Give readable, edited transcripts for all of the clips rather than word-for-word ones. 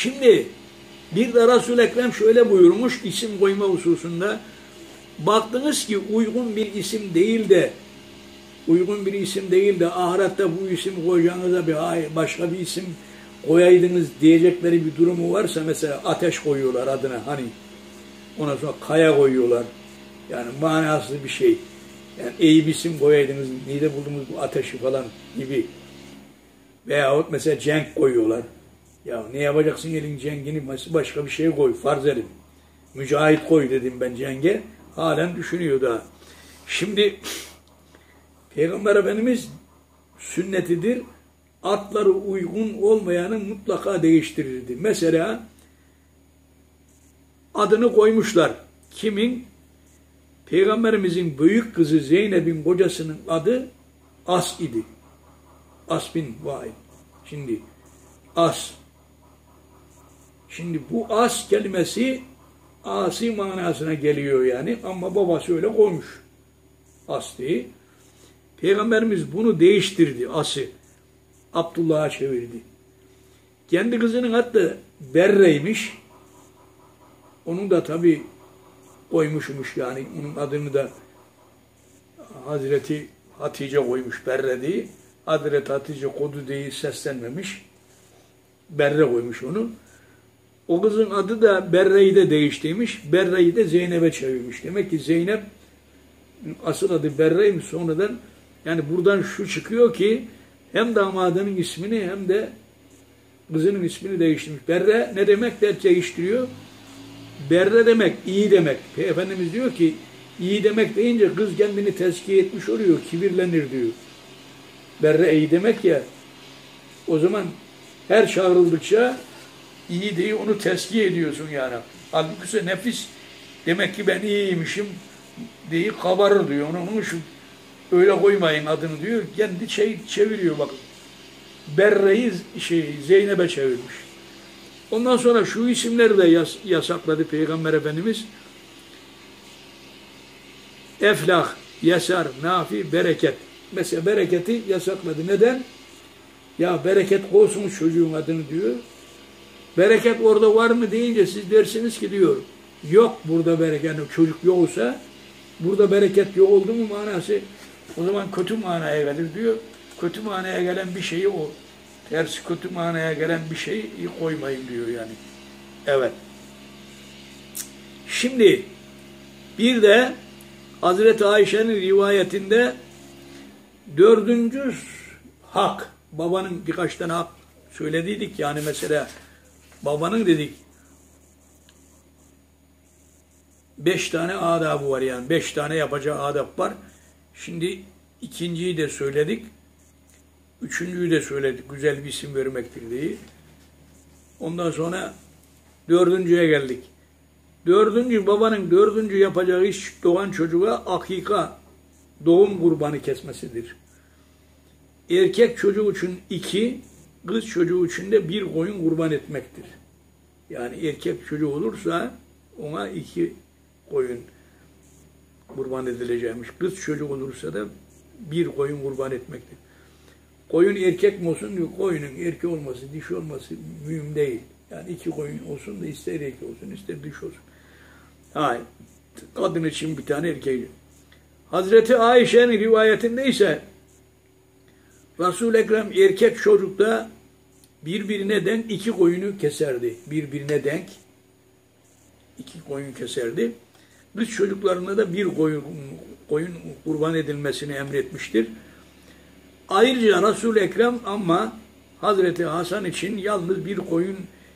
Şimdi bir de Resul-i Ekrem şöyle buyurmuş isim koyma hususunda. Baktınız ki uygun bir isim değil de ahirette bu isim koyacağınıza başka bir isim koyaydınız diyecekleri bir durumu varsa mesela ateş koyuyorlar adına hani ondan sonra kaya koyuyorlar. Yani manasız bir şey. Yani iyi bir isim koyaydınız, neyde buldunuz bu ateşi falan gibi. Veyahut mesela cenk koyuyorlar. Ya ne yapacaksın elin cengini başka bir şey koy, farz edin. Mücahit koy dedim ben cenge. Halen düşünüyor daha. Şimdi Peygamber Efendimiz sünnetidir. Atları uygun olmayanı mutlaka değiştirirdi. Mesela adını koymuşlar. Kimin? Peygamberimizin büyük kızı Zeynep'in kocasının adı As idi. As bin Vail. Şimdi As. Şimdi bu As kelimesi asi manasına geliyor yani ama babası öyle koymuş. As diye. Peygamberimiz bunu değiştirdi As'ı. Abdullah'a çevirdi. Kendi kızının adı Berre'ymiş. Onun da tabi koymuşmuş yani. Onun adını da Hazreti Hatice koymuş Berre diye. Hazreti Hatice kodu diye seslenmemiş. Berre koymuş onu. O kızın adı da Berre'yi de değiştirmiş. Berre'yi de Zeynep'e çevirmiş. Demek ki Zeynep asıl adı Berre'ymiş sonradan. Yani buradan şu çıkıyor ki hem damadının ismini hem de kızının ismini değiştirmiş. Berre ne demek de değiştiriyor? Berre demek iyi demek. Efendimiz diyor ki iyi demek deyince kız kendini tezkiye etmiş oluyor. Kibirlenir diyor. Berre iyi demek ya. O zaman her çağrıldıkça iyi diye onu tezkiye ediyorsun yani. Halbuki nefis demek ki ben iyiymişim diye kabarır diyor. Onun şu öyle koymayın adını diyor. Kendi çeviriyor bakın. Berre'yi Zeynep'e çevirmiş. Ondan sonra şu isimleri de yasakladı Peygamber Efendimiz. Eflah, Yesar, Nafi, Bereket. Mesela bereketi yasakladı. Neden? Ya bereket olsun çocuğun adını diyor. Bereket orada var mı deyince siz dersiniz ki diyor. Yok burada bereket. Yani çocuk yoksa burada bereket yok oldu mu manası o zaman kötü manaya gelir diyor. Kötü manaya gelen bir şeyi o. Tersi kötü manaya gelen bir şeyi koymayın diyor yani. Evet. Şimdi bir de Hazreti Ayşe'nin rivayetinde dördüncü hak, babanın birkaç tane hak söylediydik yani mesela babanın dedik 5 tane adabı var yani 5 tane yapacağı adab var. Şimdi ikinciyi de söyledik. Üçüncüyü de söyledik. Güzel bir isim vermektir diye. Ondan sonra dördüncüye geldik. Babanın dördüncü yapacağı iş doğan çocuğa akika, doğum kurbanı kesmesidir. Erkek çocuğu için 2, kız çocuğu için de 1 koyun kurban etmektir. Yani erkek çocuğu olursa ona 2 koyun kurban edileceğimiş. Kız çocuk olursa da 1 koyun kurban etmektir. Koyun erkek mi olsun diyor. Koyunun erkek olması, dişi olması mühim değil. Yani 2 koyun olsun da ister erkek olsun, ister dişi olsun. Hayır. Kadın için 1 tane erkek. Hazreti Ayşe'nin rivayetinde ise Resul-i Ekrem erkek çocukta birbirine denk 2 koyunu keserdi. Birbirine denk 2 koyun keserdi. Kız çocuklarına da 1 koyun kurban edilmesini emretmiştir. Ayrıca Resul-i Ekrem ama Hazreti Hasan için yalnız 1 koyun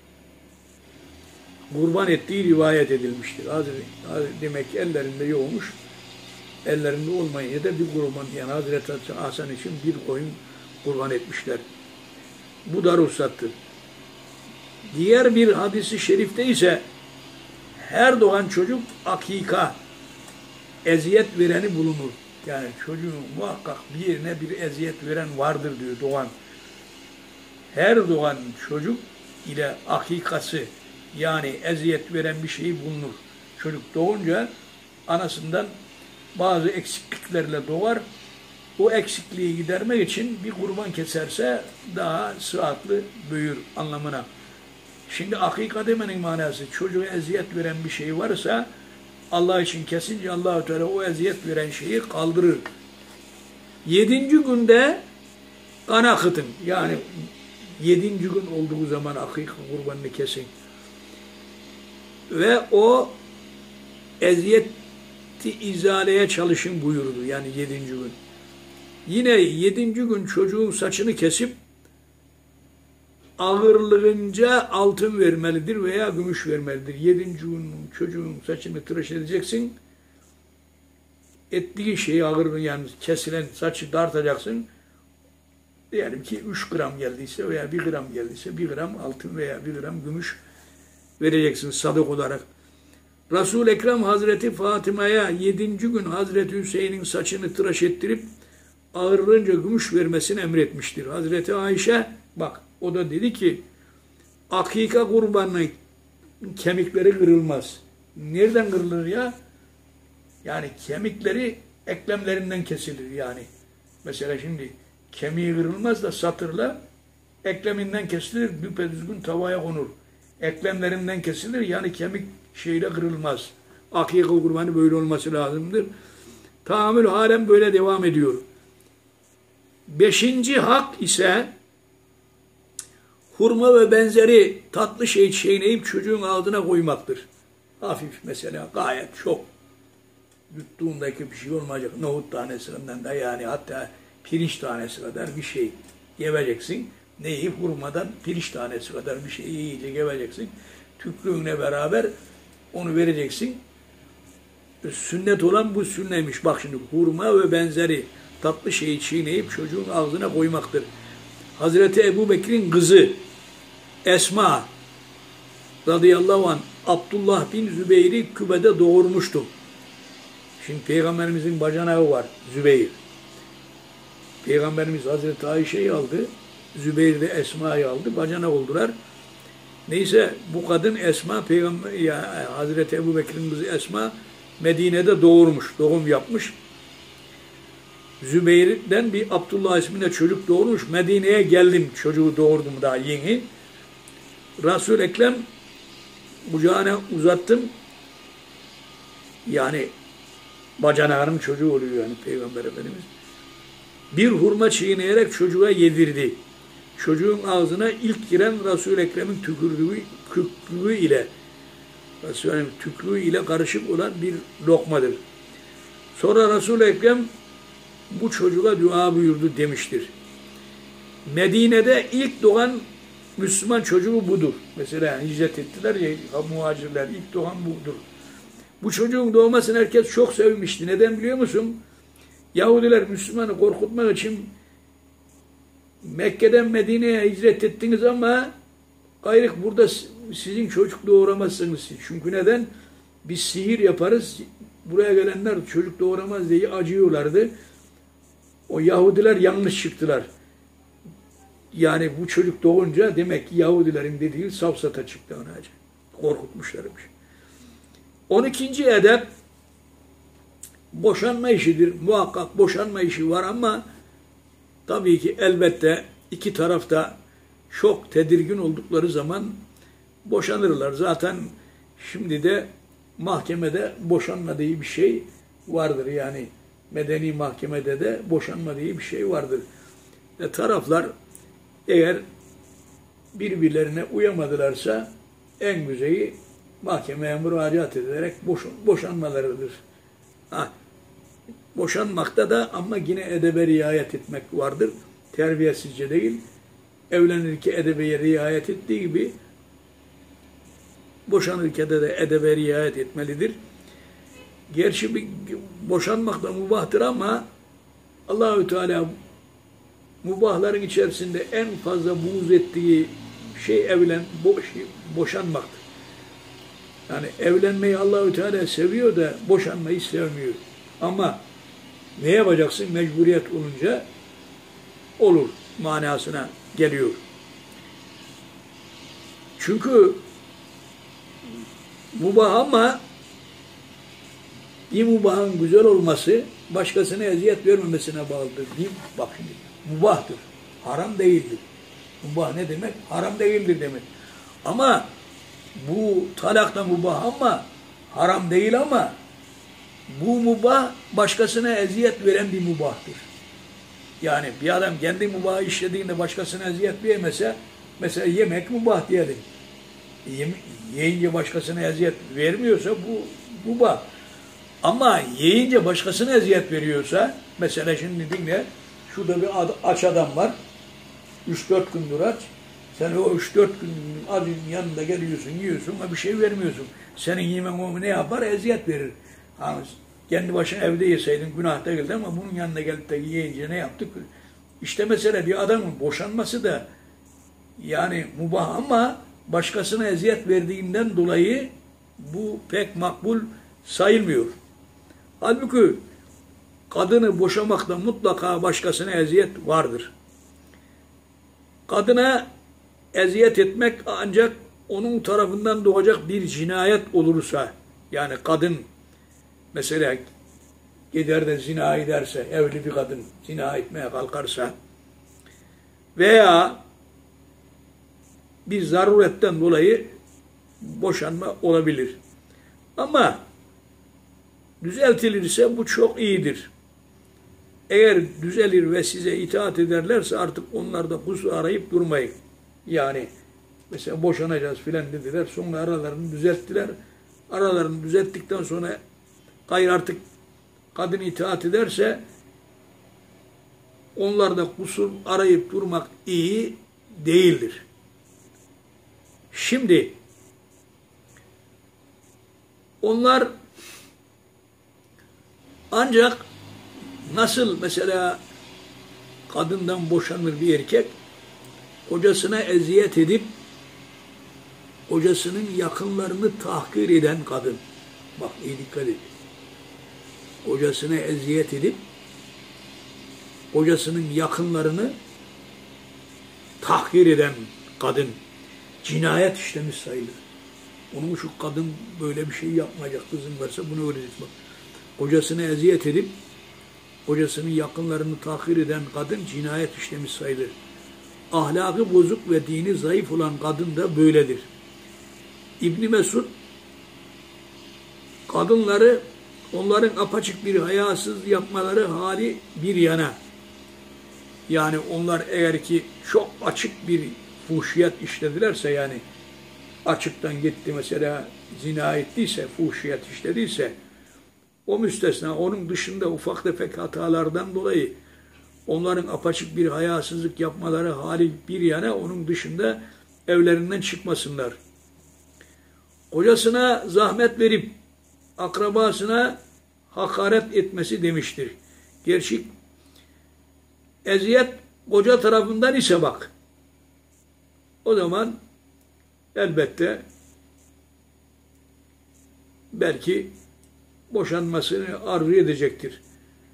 kurban ettiği rivayet edilmiştir. Demek ki ellerinde yokmuş. Ellerinde olmayınca da 1 kurban yani Hazreti Hasan için 1 koyun kurban etmişler. Bu da ruhsattır. Diğer bir hadisi şerifte ise her doğan çocuk akika, eziyet vereni bulunur. Yani çocuğun muhakkak bir yerine bir eziyet veren vardır diyor doğan. Her doğan çocuk ile akikası yani eziyet veren bir şeyi bulunur. Çocuk doğunca anasından bazı eksikliklerle doğar. O eksikliği gidermek için bir kurban keserse daha sıhhatli büyür anlamına Şimdi akika demenin manası çocuğa eziyet veren bir şey varsa Allah için kesince Allah-u Teala o eziyet veren şeyi kaldırır. 7. günde kan akıtın. Yani 7. gün olduğu zaman akika kurbanını kesin. Ve o eziyeti izaleye çalışın buyurdu. Yani 7. gün. Yine 7. gün çocuğun saçını kesip ağırlığınca altın vermelidir veya gümüş vermelidir. 7. gün çocuğun saçını tıraş edeceksin. Ettiği şeyi ağırlığını yani kesilen saçı dartacaksın. Diyelim ki 3 gram geldiyse veya 1 gram geldiyse 1 gram altın veya 1 gram gümüş vereceksin sadık olarak. Resul-i Ekrem Hazreti Fatıma'ya 7. gün Hazreti Hüseyin'in saçını tıraş ettirip ağırlığınca gümüş vermesini emretmiştir. Hazreti Ayşe bak o da dedi ki akika kurbanının kemikleri kırılmaz. Nereden kırılır ya? Yani kemikleri eklemlerinden kesilir yani. Mesela şimdi kemiği kırılmaz da satırla ekleminden kesilir, düpedüzgün tavaya konur. Eklemlerinden kesilir yani kemik şeyle kırılmaz. Akika kurbanı böyle olması lazımdır. Tahammül halen böyle devam ediyor. 5. hak ise hurma ve benzeri tatlı şey çiğneyip çocuğun ağzına koymaktır. Hafif mesela gayet çok yuttuğundaki bir şey olmayacak. Nohut tanesinden de yani hatta pirinç tanesi kadar bir şey yemeyeceksin. Neyi? Hurmadan pirinç tanesi kadar bir şey iyice yemeyeceksin. Tükrüğünle beraber onu vereceksin. Sünnet olan bu sünneymiş. Bak şimdi hurma ve benzeri tatlı şeyi çiğneyip çocuğun ağzına koymaktır. Hazreti Ebubekir'in kızı Esma radıyallahu anh Abdullah bin Zübeyir'i Kübe'de doğurmuştu. Şimdi Peygamberimizin bacanağı var Zübeyir. Peygamberimiz Hazreti Ayşe'yi aldı. Zübeyir de Esma'yı aldı. Bacanak oldular. Neyse bu kadın Esma Peygamber ya Hazreti Ebubekir'in kızı Esma Medine'de doğurmuş. Doğum yapmış. Zübeyir'den bir Abdullah isminde çocuk doğurmuş. Medine'ye geldim. Çocuğu doğurdum daha yeni. Resul-i Ekrem kucağına uzattım. Yani bacanağının çocuğu oluyor yani Peygamber Efendimiz. Bir hurma çiğneyerek çocuğa yedirdi. Çocuğun ağzına ilk giren Resul-i Ekrem'in tükürüğü ile Resulü'nün tükrüğü ile karışık olan bir lokmadır. Sonra Resul-i Ekrem bu çocuğa dua buyurdu demiştir. Medine'de ilk doğan Müslüman çocuğu budur. Mesela hicret ettiler ya muhacirler ilk doğan budur. Bu çocuğun doğmasını herkes çok sevmişti. Neden biliyor musun? Yahudiler Müslümanı korkutmak için Mekke'den Medine'ye hicret ettiniz ama gayrık burada sizin çocuk doğuramazsınız. Çünkü neden? Biz sihir yaparız. Buraya gelenler çocuk doğuramaz diye acıyorlardı. O Yahudiler yanlış çıktılar. Yani bu çocuk doğunca demek ki Yahudilerin dediği safsata çıktı ona. Korkutmuşlarmış. 12. edep boşanma işidir. Muhakkak boşanma işi var ama tabii ki elbette iki tarafta çok tedirgin oldukları zaman boşanırlar. Zaten şimdi de mahkemede boşanma diye bir şey vardır. Yani medeni mahkemede de boşanma diye bir şey vardır. Taraflar eğer birbirlerine uyamadılarsa en güzeli mahkemeye müracaat ederek boşanmalarıdır. Boşanmakta da ama yine edebe riayet etmek vardır. Terbiyesizce değil. Evlenirken edebe riayet ettiği gibi boşanırken de edebe riayet etmelidir. Gerçi boşanmak da mubahtır ama Allahü Teala mubahların içerisinde en fazla buğz ettiği şey boşanmaktır. Yani evlenmeyi Allahü Teala seviyor da boşanmayı sevmiyor. Ama ne yapacaksın? Mecburiyet olunca olur manasına geliyor. Çünkü mubah ama bir mubahın güzel olması başkasına eziyet vermemesine bağlıdır. Bak şimdi mubahtır. Haram değildir. Mubah ne demek? Haram değildir demek. Ama bu talak da mubah ama haram değil ama bu mubah başkasına eziyet veren bir mubahtır. Yani bir adam kendi mubahı işlediğinde başkasına eziyet vermese, mesela yemek mubah diyelim. Yiyince başkasına eziyet vermiyorsa bu mubah. Ama yiyince başkasına eziyet veriyorsa, mesela şimdi dinle, şurada bir aç adam var, 3-4 gündür aç, sen o 3-4 gün acın yanında geliyorsun, yiyorsun ama bir şey vermiyorsun. Senin yemen o ne yapar? Eziyet verir. Yani kendi başına evde yeseydin günah değildi ama bunun yanına gelip de yiyince ne yaptık? İşte mesela bir adamın boşanması da yani mubah ama başkasına eziyet verdiğinden dolayı bu pek makbul sayılmıyor. Halbuki kadını boşamakta mutlaka başkasına eziyet vardır. Kadına eziyet etmek ancak onun tarafından doğacak bir cinayet olursa, yani kadın mesela gider de zina ederse, evli bir kadın zina etmeye kalkarsa veya bir zaruretten dolayı boşanma olabilir. Ama düzeltilirse bu çok iyidir. Eğer düzelir ve size itaat ederlerse artık onlar da kusur arayıp durmayın. Yani mesela boşanacağız filan dediler. Sonra aralarını düzelttiler. Aralarını düzelttikten sonra hayır artık kadın itaat ederse onlar da kusur arayıp durmak iyi değildir. Şimdi onlar ancak nasıl mesela kadından boşanır bir erkek kocasına eziyet edip kocasının yakınlarını tahkir eden kadın. Bak iyi dikkat et. Kocasına eziyet edip kocasının yakınlarını tahkir eden kadın cinayet işlemiş sayılır. Onun şu kadın böyle bir şey yapmayacak, kızın varsa bunu öğretecek. Bak. Kocasına eziyet edip kocasının yakınlarını tahkir eden kadın cinayet işlemiş sayılır. Ahlakı bozuk ve dini zayıf olan kadın da böyledir. İbn Mesud kadınları onların apaçık bir hayasız yapmaları hali bir yana. Yani onlar eğer ki çok açık bir fuhşiyat işledilerse, yani açıktan gitti mesela zina ettiyse, fuhşiyat işlediyse o müstesna. Onun dışında ufak tefek hatalardan dolayı onların apaçık bir hayasızlık yapmaları hali bir yana, onun dışında evlerinden çıkmasınlar. Kocasına zahmet verip akrabasına hakaret etmesi demiştir. Gerçek eziyet koca tarafından ise bak, o zaman elbette belki boşanmasını arzu edecektir.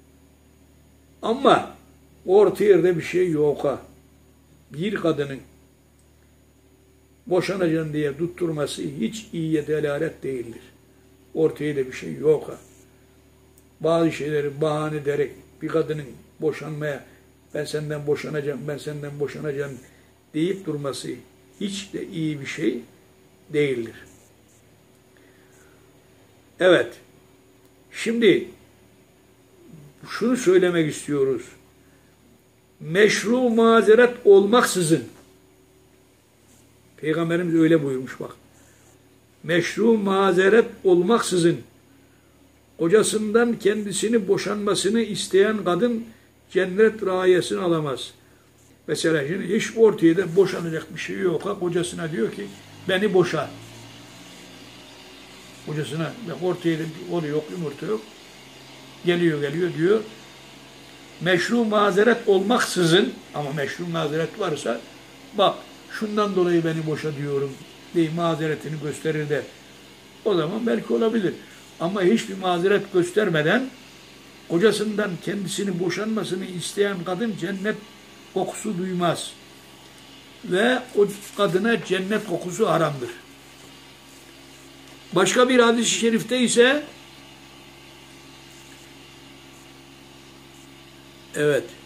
Ama orta yerde bir şey yok ha. Bir kadının boşanacaksın diye tutturması hiç iyiye delalet değildir. Ortaya da bir şey yok ha. Bazı şeyleri bahane ederek bir kadının boşanmaya, ben senden boşanacağım, ben senden boşanacağım deyip durması hiç de iyi bir şey değildir. Evet. Şimdi şunu söylemek istiyoruz. Meşru mazeret olmaksızın, Peygamberimiz öyle buyurmuş bak. Meşru mazeret olmaksızın kocasından kendisini boşanmasını isteyen kadın cennet rayesini alamaz. Mesela şimdi hiç ortaya da boşanacak bir şey yok ha, kocasına diyor ki beni boşa. Kocasına ortaya da oluyor yok, yumurta yok. Geliyor diyor. Meşru mazeret olmaksızın, ama meşru mazeret varsa bak şundan dolayı beni boşa diyorum diye mazeretini gösterir de o zaman belki olabilir. Ama hiçbir mazeret göstermeden kocasından kendisini boşanmasını isteyen kadın cennet kokusu duymaz. Ve o kadına cennet kokusu haramdır. Başka bir hadis-i şerifte ise evet,